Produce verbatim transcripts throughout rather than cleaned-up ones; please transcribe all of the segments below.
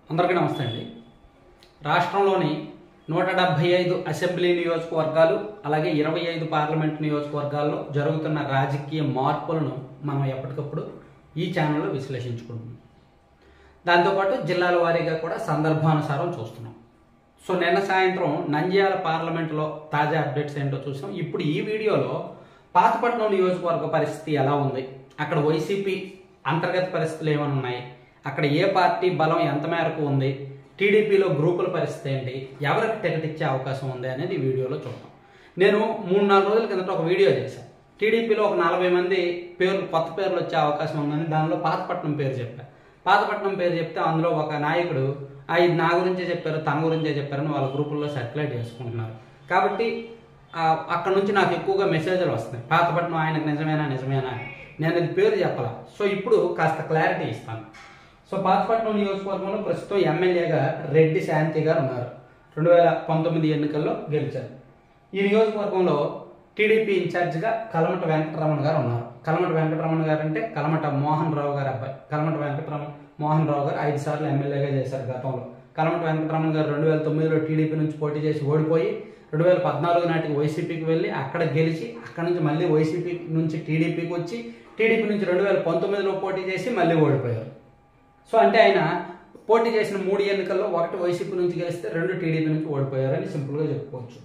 అందరికీ నమస్తే అండి. రాష్ట్రంలోని నూట డెబ్బై ఐదు అసెంబ్లీ నియోజకవర్గాలు అలాగే ఇరవై ఐదు పార్లమెంట్ నియోజకవర్గాల్లో జరుగుతున్న రాజకీయ మార్పులను మనం ఎప్పటికప్పుడు ఈ ఛానల్లో విశ్లేషించుకుంటున్నాం. దాంతోపాటు జిల్లాల వారీగా కూడా సందర్భానుసారం చూస్తున్నాం. సో నిన్న సాయంత్రం నంద్యాల పార్లమెంట్లో తాజా అప్డేట్స్ ఏంటో చూసాం. ఇప్పుడు ఈ వీడియోలో పాతపట్నం నియోజకవర్గ పరిస్థితి ఎలా ఉంది, అక్కడ వైసీపీ అంతర్గత పరిస్థితులు ఏమైనా ఉన్నాయి, అక్కడ ఏ పార్టీ బలం ఎంత మేరకు ఉంది, టీడీపీలో గ్రూపుల పరిస్థితి ఏంటి, ఎవరికి టికెట్ ఇచ్చే అవకాశం ఉంది అనేది ఈ వీడియోలో చూద్దాం. నేను మూడు నాలుగు రోజుల కిందట ఒక వీడియో చేశాను. టీడీపీలో ఒక నలభై మంది పేర్లు కొత్త పేర్లు వచ్చే అవకాశం ఉందని దానిలో పాతపట్నం పేరు చెప్పాను. పాతపట్నం పేరు చెప్తే అందులో ఒక నాయకుడు ఇది నా గురించే చెప్పారు, తన గురించే చెప్పారని వాళ్ళ గ్రూపుల్లో సర్క్యులేట్ చేసుకుంటున్నారు. కాబట్టి అక్కడ నుంచి నాకు ఎక్కువగా మెసేజ్లు వస్తున్నాయి, పాతపట్నం ఆయనకు నిజమేనా నిజమేనా నేను ఇది పేరు చెప్పాల. సో ఇప్పుడు కాస్త క్లారిటీ ఇస్తాను. సో పాతపట్నం నియోజకవర్గంలో ప్రస్తుతం ఎమ్మెల్యేగా రెడ్డి శాంతి గారు ఉన్నారు. రెండు వేల పంతొమ్మిది ఎన్నికల్లో గెలిచారు. ఈ నియోజకవర్గంలో టీడీపీ ఇన్ఛార్జిగా కలమట వెంకటరమణ గారు ఉన్నారు. కలమట వెంకటరమణ గారు అంటే కలమట మోహన్ రావు గారు అబ్బాయి. కలమట వెంకటరమణ మోహన్ రావు గారు ఐదు సార్లు ఎమ్మెల్యేగా చేశారు గతంలో. కలమట వెంకటరమణ గారు రెండు వేల తొమ్మిదిలో టీడీపీ నుంచి పోటీ చేసి ఓడిపోయి రెండు వేల పద్నాలుగు నాటికి వైసీపీకి వెళ్ళి అక్కడ గెలిచి అక్కడ నుంచి మళ్ళీ వైసీపీ నుంచి టీడీపీకి వచ్చి టీడీపీ నుంచి రెండు వేల పంతొమ్మిదిలో పోటీ చేసి మళ్ళీ ఓడిపోయారు. సో అంటే ఆయన పోటీ చేసిన మూడు ఎన్నికల్లో ఒకటి వైసీపీ నుంచి గెలిస్తే రెండు టీడీపీ నుంచి ఓడిపోయారని సింపుల్గా చెప్పుకోవచ్చు.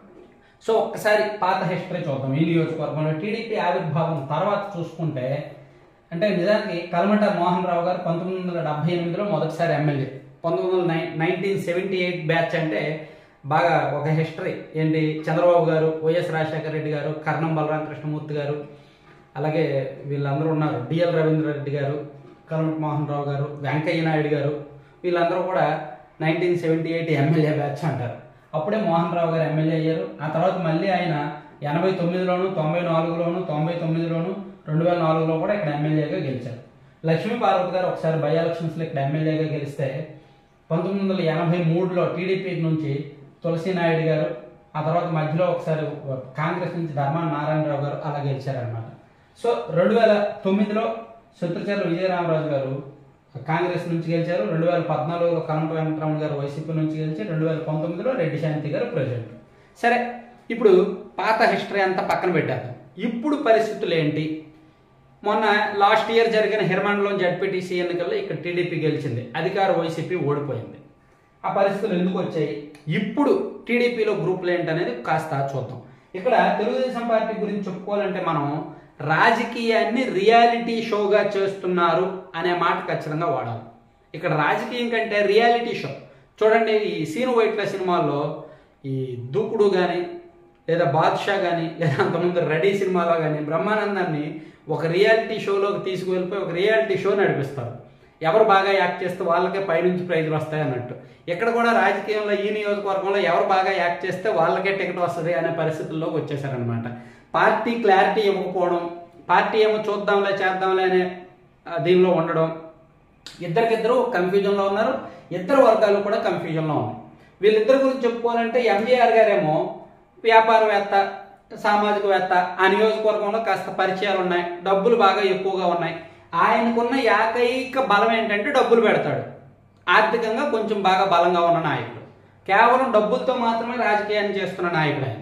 సో ఒక్కసారి పాత హిస్టరీ చూద్దాం. ఈ నియోజకవర్గంలో టీడీపీ ఆవిర్భావం తర్వాత చూసుకుంటే అంటే నిజానికి కలమట మోహన్ రావు గారు పంతొమ్మిది వందల డెబ్బై ఎనిమిదిలో మొదటిసారి ఎమ్మెల్యే. పంతొమ్మిది వందల నై నైన్టీన్ సెవెంటీ ఎయిట్ బ్యాచ్ అంటే బాగా ఒక హిస్టరీ ఏంటి, చంద్రబాబు గారు, వైఎస్ రాజశేఖర రెడ్డి గారు, కర్ణం బలరామ కృష్ణమూర్తి గారు, అలాగే వీళ్ళందరూ ఉన్నారు, డిఎల్ రవీంద్రారెడ్డి గారు, కలమట మోహన్ రావు గారు, వెంకయ్య నాయుడు గారు, వీళ్ళందరూ కూడా nineteen seventy eight MLA batch అంటారు. అప్పుడే మోహన్ రావు గారు ఎమ్మెల్యే అయ్యారు. ఆ తర్వాత మళ్ళీ ఆయన ఎనభై తొమ్మిదిలోను తొంభై నాలుగులోను తొంభై తొమ్మిదిలోను రెండు వేల నాలుగులో కూడా ఇక్కడ ఎమ్మెల్యేగా గెలిచారు. లక్ష్మీ పార్వతి గారు ఒకసారి బై ఎలక్షన్స్లో ఇక్కడ ఎమ్మెల్యేగా గెలిస్తే పంతొమ్మిది వందల ఎనభై మూడులో టీడీపీ నుంచి తులసి నాయుడు గారు, ఆ తర్వాత మధ్యలో ఒకసారి కాంగ్రెస్ నుంచి ధర్మాన నారాయణరావు గారు అలా గెలిచారనమాట. సో రెండు వేల తొమ్మిదిలో శత్రుచర్ల విజయరామరాజు గారు కాంగ్రెస్ నుంచి గెలిచారు. రెండు వేల పద్నాలుగులో కలమట వెంకటరమణ గారు వైసీపీ నుంచి గెలిచి రెండు వేల పంతొమ్మిదిలో రెడ్డి శాంతి గారు ప్రెసిడెంట్. సరే, ఇప్పుడు పాత హిస్టరీ అంతా పక్కన పెట్టేద్దాం. ఇప్పుడు పరిస్థితులు ఏంటి? మొన్న లాస్ట్ ఇయర్ జరిగిన హిర్మండలో జడ్పీటీసీ ఎన్నికల్లో ఇక్కడ టీడీపీ గెలిచింది, అధికార వైసీపీ ఓడిపోయింది. ఆ పరిస్థితులు ఎందుకు వచ్చాయి, ఇప్పుడు టీడీపీలో గ్రూపులు ఏంటనేది కాస్త చూద్దాం. ఇక్కడ తెలుగుదేశం పార్టీ గురించి చెప్పుకోవాలంటే మనం రాజకీయాన్ని రియాలిటీ షోగా చేస్తున్నారు అనే మాట ఖచ్చితంగా వాడాలి. ఇక్కడ రాజకీయం కంటే రియాలిటీ షో చూడండి. ఈ సీను వైట్ల సినిమాల్లో ఈ దూకుడు కానీ లేదా బాద్షా కానీ లేదా అంతకుముందు రెడీ సినిమాలో కానీ బ్రహ్మానందాన్ని ఒక రియాలిటీ షోలోకి తీసుకువెళ్ళిపోయి ఒక రియాలిటీ షో నడిపిస్తారు. ఎవరు బాగా యాక్ట్ చేస్తే వాళ్ళకే పైనుంచి ప్రైజులు వస్తాయి అన్నట్టు ఇక్కడ కూడా రాజకీయంలో ఈ నియోజకవర్గంలో ఎవరు బాగా యాక్ట్ చేస్తే వాళ్ళకే టికెట్ వస్తుంది అనే పరిస్థితుల్లోకి వచ్చేసారనమాట. పార్టీ క్లారిటీ ఇవ్వకపోవడం, పార్టీ ఏమో చూద్దాంలే చేద్దాంలే అనే దీనిలో ఉండడం, ఇద్దరికిద్దరు కన్ఫ్యూజన్లో ఉన్నారు. ఇద్దరు వర్గాలు కూడా కన్ఫ్యూజన్లో ఉన్నాయి. వీళ్ళిద్దరి గురించి చెప్పుకోవాలంటే ఎంజీఆర్ గారేమో వ్యాపారవేత్త, సామాజికవేత్త, ఆ నియోజకవర్గంలో కాస్త పరిచయాలు ఉన్నాయి, డబ్బులు బాగా ఎక్కువగా ఉన్నాయి. ఆయనకున్న ఏకైక బలం ఏంటంటే డబ్బులు పెడతాడు. ఆర్థికంగా కొంచెం బాగా బలంగా ఉన్న నాయకుడు, కేవలం డబ్బులతో మాత్రమే రాజకీయాన్ని చేస్తున్న నాయకుడు ఆయన.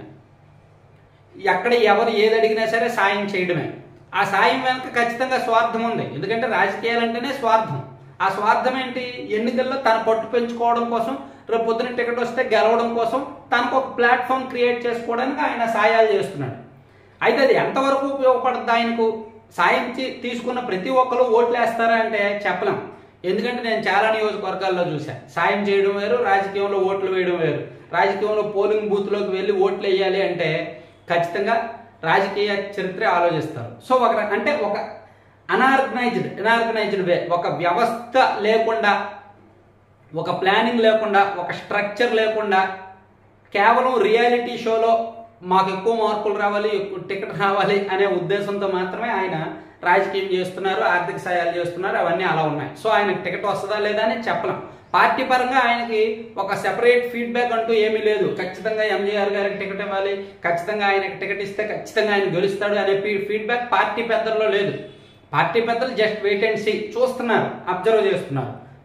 ఎక్కడ ఎవరు ఏది అడిగినా సరే సాయం చేయడమే. ఆ సాయం వెనక ఖచ్చితంగా స్వార్థం ఉంది, ఎందుకంటే రాజకీయాలు అంటేనే స్వార్థం. ఆ స్వార్థం ఏంటి, ఎన్నికల్లో తన పట్టు పెంచుకోవడం కోసం, రేపు పొద్దున టికెట్ వస్తే గెలవడం కోసం తనకు ఒక ప్లాట్ఫామ్ క్రియేట్ చేసుకోవడానికి ఆయన సాయాలు చేస్తున్నాడు. అయితే అది ఎంతవరకు ఉపయోగపడుతుంది ఆయనకు? సాయం తీసుకున్న ప్రతి ఒక్కరు ఓట్లు వేస్తారా అంటే చెప్పలేం. ఎందుకంటే నేను చాలా నియోజకవర్గాల్లో చూశాను, సాయం చేయడం వేరు, రాజకీయంలో ఓట్లు వేయడం వేరు. రాజకీయంలో పోలింగ్ బూత్లోకి వెళ్ళి ఓట్లు వేయాలి అంటే ఖచ్చితంగా రాజకీయ చరిత్ర ఆలోచిస్తారు. సో ఒక అంటే ఒక అనార్గనైజ్డ్ అనార్గనైజ్డ్ వే, ఒక వ్యవస్థ లేకుండా, ఒక ప్లానింగ్ లేకుండా, ఒక స్ట్రక్చర్ లేకుండా, కేవలం రియాలిటీ షోలో మాకు ఎక్కువ మార్కులు రావాలి, ఎక్కువ టికెట్ రావాలి అనే ఉద్దేశంతో మాత్రమే ఆయన రాజకీయం చేస్తున్నారు, ఆర్థిక సాయాలు చేస్తున్నారు, అవన్నీ అలా ఉన్నాయి. సో ఆయనకు టికెట్ వస్తుందా లేదా అని చెప్పలేం. పార్టీ పరంగా ఆయనకి ఒక సెపరేట్ ఫీడ్బ్యాక్ అంటూ ఏమీ లేదు. ఖచ్చితంగా ఎంజీఆర్ గారికి టికెట్ ఇవ్వాలి, ఖచ్చితంగా ఆయనకి టికెట్ ఇస్తే ఖచ్చితంగా ఆయన గెలుస్తాడు అనే ఫీడ్బ్యాక్ పార్టీ పెద్దల్లో లేదు. పార్టీ పెద్దలు జస్ట్ వెయిట్ అండ్ సీ చూస్తున్నారు, అబ్జర్వ్ చేస్తున్నారు.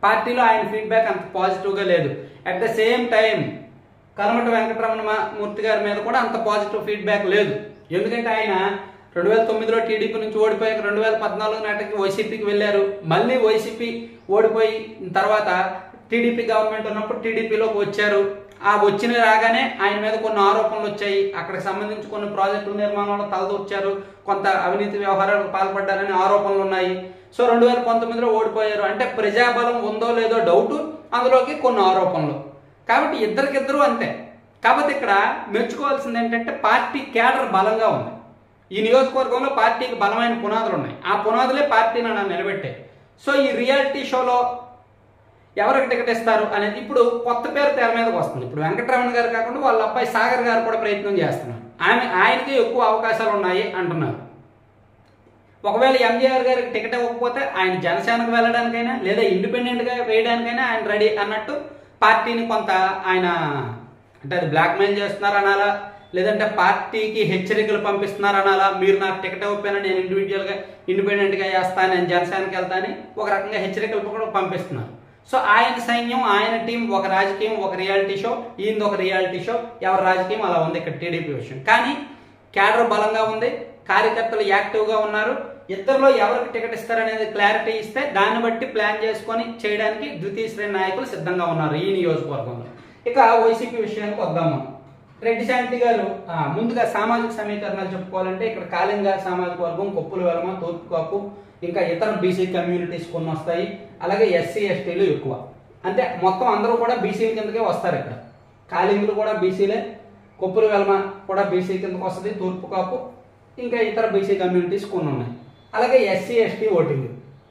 పార్టీలో ఆయన ఫీడ్బ్యాక్ అంత పాజిటివ్గా లేదు. At the same time Kalamati Venkataramana Murthy గారి మీద కూడా అంత పాజిటివ్ ఫీడ్బ్యాక్ లేదు. ఎందుకంటే ఆయన రెండు వేల తొమ్మిదిలో టీడీపీ నుంచి ఓడిపోయాక రెండు వేల పద్నాలుగు నాటికి వైసీపీకి వెళ్ళారు. మళ్ళీ వైసీపీ ఓడిపోయి తర్వాత టీడీపీ గవర్నమెంట్ ఉన్నప్పుడు టీడీపీలోకి వచ్చారు. ఆ వచ్చిన రాగానే ఆయన మీద కొన్ని ఆరోపణలు వచ్చాయి. అక్కడికి సంబంధించి కొన్ని ప్రాజెక్టుల నిర్మాణంలో తలదూర్చారు, కొంత అవినీతి వ్యవహారాలకు పాల్పడ్డారని ఆరోపణలు ఉన్నాయి. సో రెండు వేల పంతొమ్మిదిలో ఓడిపోయారు. అంటే ప్రజాబలం ఉందో లేదో డౌట్, అందులోకి కొన్ని ఆరోపణలు. కాబట్టి ఇద్దరికిద్దరు అంతే. కాబట్టి ఇక్కడ మెచ్చుకోవాల్సింది ఏంటంటే పార్టీ కేడర్ బలంగా ఉంది. ఈ నియోజకవర్గంలో పార్టీకి బలమైన పునాదులు ఉన్నాయి. ఆ పునాదులే పార్టీని నన్ను నిలబెట్టాయి. సో ఈ రియాలిటీ షోలో ఎవరికి టికెట్ ఇస్తారు అనేది ఇప్పుడు కొత్త పేరు తెర మీదకి వస్తుంది. ఇప్పుడు వెంకటరమణ గారు కాకుండా వాళ్ళ అబ్బాయి సాగర్ గారు కూడా ప్రయత్నం చేస్తున్నారు. ఆమె ఆయనకి ఎక్కువ అవకాశాలు ఉన్నాయి అంటున్నారు. ఒకవేళ ఎంజీఆర్ గారికి టికెట్ ఇవ్వకపోతే ఆయన జనసేనకు వెళ్ళడానికైనా లేదా ఇండిపెండెంట్గా వేయడానికైనా ఆయన రెడీ అన్నట్టు పార్టీని కొంత ఆయన అంటే అది బ్లాక్మెయిల్ చేస్తున్నారు అనాలా, లేదంటే పార్టీకి హెచ్చరికలు పంపిస్తున్నారు అనాలా. మీరు నాకు టికెట్ ఇవ్వకపోయినా నేను ఇండివిజువల్గా ఇండిపెండెంట్గా చేస్తాను, నేను జనసేనకి వెళ్తానని ఒక రకంగా హెచ్చరికలు కూడా పంపిస్తున్నారు. సో ఆయన సైన్యం, ఆయన టీం ఒక రాజకీయం, ఒక రియాలిటీ షో, ఈయనది ఒక రియాలిటీ షో. ఎవరి రాజకీయం అలా ఉంది ఇక్కడ టీడీపీ విషయం. కానీ క్యాడర్ బలంగా ఉంది, కార్యకర్తలు యాక్టివ్గా ఉన్నారు. ఇద్దరిలో ఎవరికి టికెట్ ఇస్తారనేది క్లారిటీ ఇస్తే దాన్ని బట్టి ప్లాన్ చేసుకొని చేయడానికి ద్వితీయ శ్రేణి నాయకులు సిద్ధంగా ఉన్నారు ఈ నియోజకవర్గంలో. ఇక వైసీపీ విషయానికి వద్దాము. రెడ్డి శాంతి గారు ముందుగా సామాజిక సమీకరణాలు చెప్పుకోవాలంటే ఇక్కడ కాళింగ సామాజిక వర్గం, కొప్పుల వెలమ, తూర్పు కాపు, ఇంకా ఇతర బీసీ కమ్యూనిటీస్ కొన్ని వస్తాయి. అలాగే ఎస్సీ ఎస్టీలు ఎక్కువ. అంటే మొత్తం అందరూ కూడా బీసీల కిందకే వస్తారు. ఇక్కడ కాళింగులు కూడా బీసీలే, కొప్పుల వెలమ కూడా బీసీ కిందకు వస్తుంది, తూర్పు కాపు, ఇంకా ఇతర బీసీ కమ్యూనిటీస్ కొన్ని ఉన్నాయి. అలాగే SC ST voting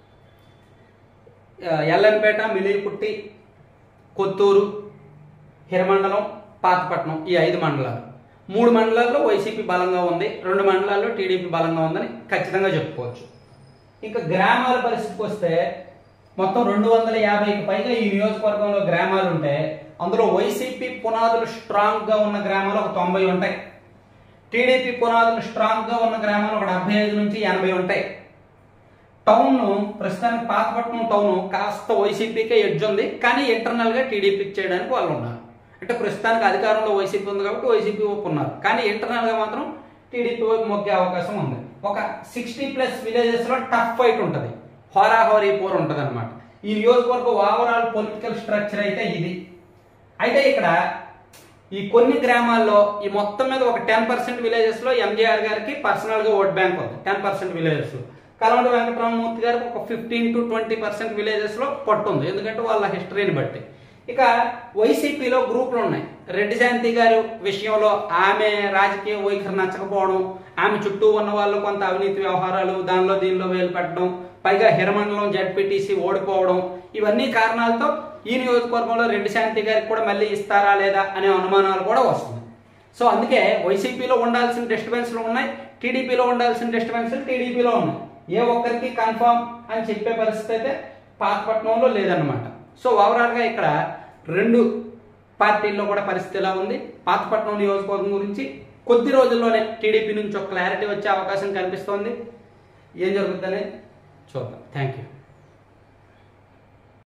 Ellampeta, Milliputti, Kotturu, Hiramandalam, Pathapatnam, ఈ ఐదు మండలాలు. మూడు మండలాల్లో వైసీపీ బలంగా ఉంది, రెండు మండలాల్లో టీడీపీ బలంగా ఉందని ఖచ్చితంగా చెప్పుకోవచ్చు. ఇంకా గ్రామాల పరిస్థితికి వస్తే మొత్తం రెండు వందల యాభైకి పైగా ఈ నియోజకవర్గంలో గ్రామాలు ఉంటే అందులో వైసీపీ పునాదులు స్ట్రాంగ్గా ఉన్న గ్రామాలు ఒక తొంభై ఉంటాయి. టీడీపీ పునాదులు స్ట్రాంగ్గా ఉన్న గ్రామాలు ఒక డెబ్బై ఐదు నుంచి ఎనభై ఉంటాయి. టౌన్ ప్రస్తుతానికి పాతపట్నం టౌన్ కాస్త వైసీపీకే ఎడ్జ్ ఉంది, కానీ ఇంటర్నల్గా టీడీపీకి చేయడానికి వాళ్ళు ఉన్నారు. అంటే ప్రస్తుతానికి అధికారంలో వైసీపీ ఉంది కాబట్టి వైసీపీ వైపు ఉన్నారు, కానీ ఇంటర్నల్గా మాత్రం టీడీపీ వైపు మొగ్గే అవకాశం ఉంది. ఒక సిక్స్టీ ప్లస్ విలేజెస్లో టఫ్ ఫైట్ ఉంటుంది, హోరాహోరీ పోర్ ఉంటుంది అనమాట. ఈ నియోజకవర్గం ఓవరాల్ పొలిటికల్ స్ట్రక్చర్ అయితే ఇది. అయితే ఇక్కడ ఈ కొన్ని గ్రామాల్లో ఈ మొత్తం మీద ఒక టెన్ పర్సెంట్ విలేజెస్లో ఎంజీఆర్ గారికి పర్సనల్గా ఓట్ బ్యాంక్ ఉంది. టెన్ పర్సెంట్ విలేజెస్లో కలమటి వెంకటరామమూర్తి గారికి ఒక ఫిఫ్టీన్ టు ట్వంటీ పర్సెంట్ విలేజెస్లో పట్టుంది, ఎందుకంటే వాళ్ళ హిస్టరీని బట్టి. ఇక వైసీపీలో గ్రూపులు ఉన్నాయి. రెడ్డి శాంతి గారు విషయంలో ఆమె రాజకీయ వైఖరి నచ్చకపోవడం, ఆమె చుట్టూ ఉన్న వాళ్ళు కొంత అవినీతి వ్యవహారాలు దానిలో దీనిలో వేలు పెట్టడం, పైగా హిరమండలం జడ్పీటీసీ ఓడిపోవడం, ఇవన్నీ కారణాలతో ఈ నియోజకవర్గంలో రెడ్డి శాంతి గారికి కూడా మళ్ళీ ఇస్తారా లేదా అనే అనుమానాలు కూడా వస్తుంది. సో అందుకే వైసీపీలో ఉండాల్సిన డిస్టర్బెన్స్లు ఉన్నాయి, టీడీపీలో ఉండాల్సిన డిస్టర్బెన్స్లు టీడీపీలో ఉన్నాయి. ఏ ఒక్కరికి కన్ఫర్మ్ అని చెప్పే పరిస్థితి అయితే పాతపట్నంలో లేదన్నమాట. సో ఓవరాల్గా ఇక్కడ రెండు పార్టీల్లో కూడా పరిస్థితి ఎలా ఉంది. పాతపట్నం నియోజకవర్గం గురించి కొద్ది రోజుల్లోనే టీడీపీ నుంచి ఒక క్లారిటీ వచ్చే అవకాశం కనిపిస్తోంది. ఏం జరుగుతుందనే చూద్దాం. Thank you.